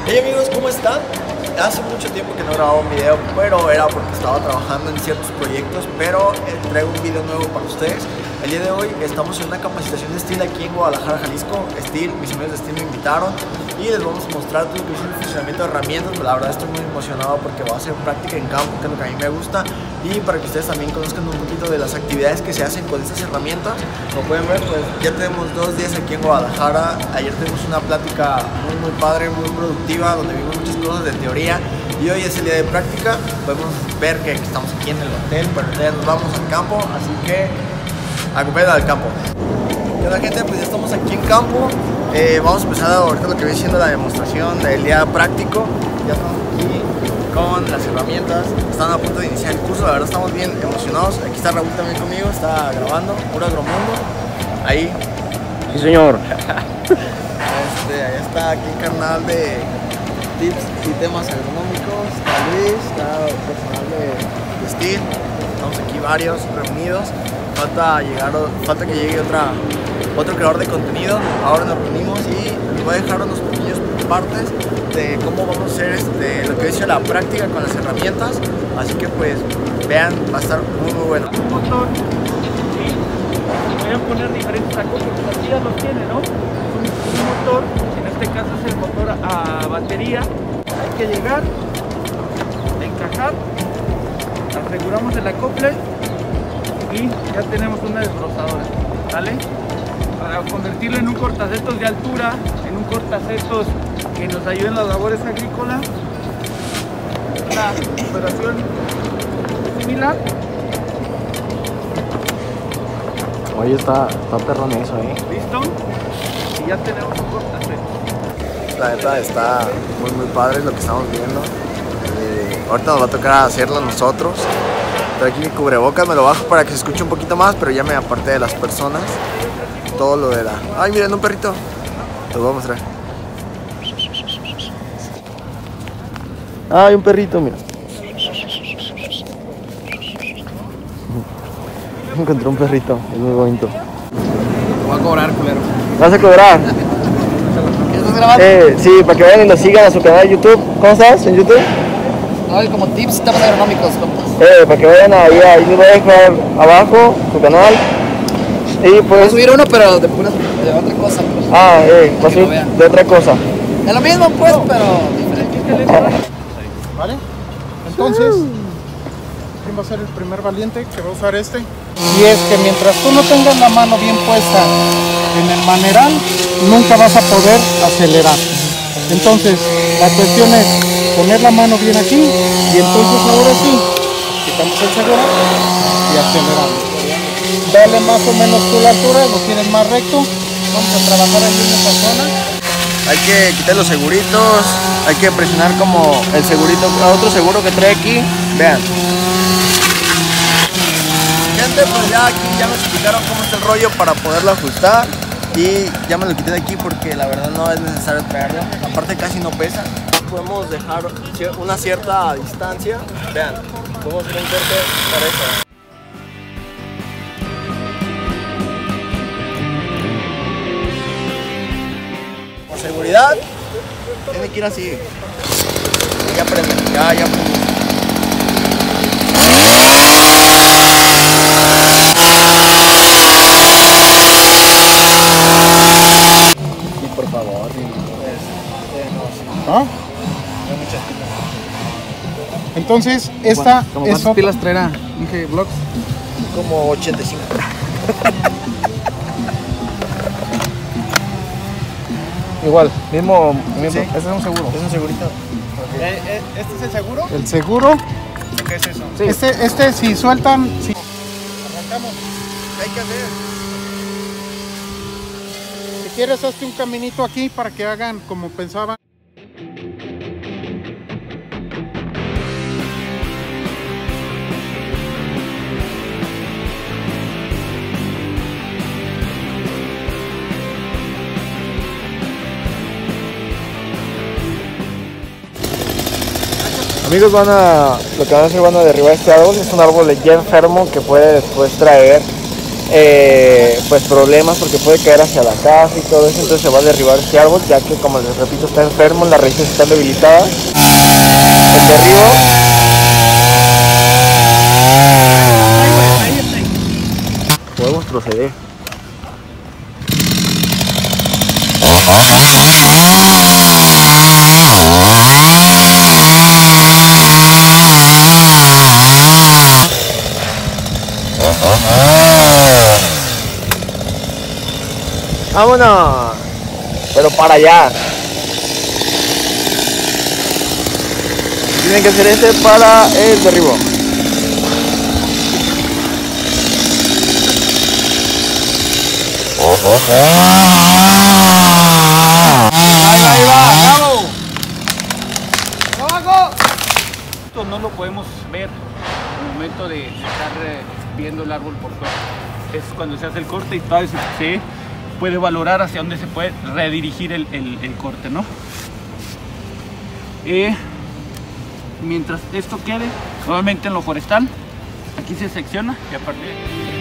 Hey amigos, ¿cómo están? Hace mucho tiempo que no grababa un video, pero era porque estaba trabajando en ciertos proyectos, pero traigo un video nuevo para ustedes. El día de hoy estamos en una capacitación de Steel aquí en Guadalajara, Jalisco. Steel, mis amigos de Steel me invitaron y les vamos a mostrar todo lo que es el funcionamiento de herramientas. La verdad estoy muy emocionado porque va a ser práctica en campo, que es lo que a mí me gusta, y para que ustedes también conozcan un poquito de las actividades que se hacen con estas herramientas. Como pueden ver, pues ya tenemos 2 días aquí en Guadalajara. Ayer tuvimos una plática muy padre, muy productiva, donde vimos muchas cosas de teoría, y hoy es el día de práctica. Podemos ver que estamos aquí en el hotel, pero ya nos vamos al campo, así que acompáñenme al campo. ¿Qué onda, gente? Pues ya estamos aquí en campo. Vamos a empezar ahorita lo que viene siendo la demostración del día práctico. Ya estamos aquí con las herramientas, están a punto de iniciar el curso. La verdad estamos bien emocionados. Aquí está Raúl también conmigo, está grabando, puro agromundo. Ahí. Sí, señor. Ahí está aquí el canal de tips y temas agronómicos. Está Luis, está el personal de Steel. Estamos aquí varios reunidos. Falta que llegue otro creador de contenido. Ahora nos reunimos y les voy a dejar unos pequeños partes de cómo vamos a hacer lo que dice la práctica con las herramientas. Así que pues vean, va a estar muy bueno. Un motor, sí, voy a poner diferentes acoplos, así ya los tiene, ¿no? Un motor, en este caso es el motor a batería. Hay que llegar, encajar, aseguramos el acople y ya tenemos una desbrozadora, ¿vale? Para convertirlo en un cortacetos de altura, en un cortacetos que nos ayude en las labores agrícolas. La operación similar. Oye, está perrón eso, ¿Listo? Y ya tenemos un cortacetos. La neta está muy padre lo que estamos viendo. Ahorita nos va a tocar hacerlo nosotros. Pero aquí mi cubrebocas me lo bajo para que se escuche un poquito más, pero ya me aparté de las personas. Todo lo de la... ¡Ay, miren, un perrito! Lo voy a mostrar. ¡Ay, un perrito, mira! Encontré un perrito, es muy bonito. Te voy a cobrar, culero. ¿Vas a cobrar? ¿Estás grabando? Sí, para que vayan y lo sigan a su canal de YouTube. ¿Cómo estás en YouTube? No, y como tips temas agronómicos, compas. Para que vayan ahí les voy a dejar abajo su canal. Y Voy a pues... subir uno, pero de otra cosa. Pues. va a subir de otra cosa. Es lo mismo, pues, pero diferente. ¿Vale? Entonces, ¿quién va a ser el primer valiente que va a usar este? Y es que mientras tú no tengas la mano bien puesta en el maneral, nunca vas a poder acelerar. Entonces, la cuestión es poner la mano bien aquí y entonces ahora sí, quitamos el seguro y aceleramos. Dale más o menos tú la altura, lo tienes más recto. Vamos a trabajar ahí en esta zona. Hay que quitar los seguritos, hay que presionar como el segurito, otro seguro que trae aquí. Vean. Gente, pues ya aquí ya me explicaron cómo está el rollo para poderlo ajustar. Y ya me lo quité de aquí porque la verdad no es necesario traerlo. Aparte casi no pesa. Podemos dejar una cierta distancia. Vean, podemos hacer un corte para eso. Por seguridad, tiene que ir así. Ya prende, ya. Por favor, ¿Ah? Entonces, esta ¿Cómo es cuántas pilas traerá? Dije, vlogs. como 85. Igual, mismo Sí. ese es un seguro. Es un segurito. ¿Este es el seguro? El seguro. ¿Qué es eso? Sí. Este si sueltan, si arrancamos. Hay que hacer. Si quieres, hazte un caminito aquí para que hagan como pensaban. Amigos, lo que van a hacer, van a derribar este árbol. Es un árbol ya enfermo que puede después traer pues problemas porque puede caer hacia la casa y todo eso, entonces se va a derribar este árbol, ya que, como les repito, está enfermo, las raíces están debilitadas. El derribo. Podemos proceder. ¡Vámonos! Pero para allá. Tienen que hacer este para el derribo. Ahí va, bravo. ¡Abajo! Esto no lo podemos ver al momento de estar viendo el árbol por fuera. Es cuando se hace el corte y todavía se puede valorar hacia dónde se puede redirigir el corte, ¿no? Mientras esto quede, nuevamente en lo forestal, aquí se secciona y a partir de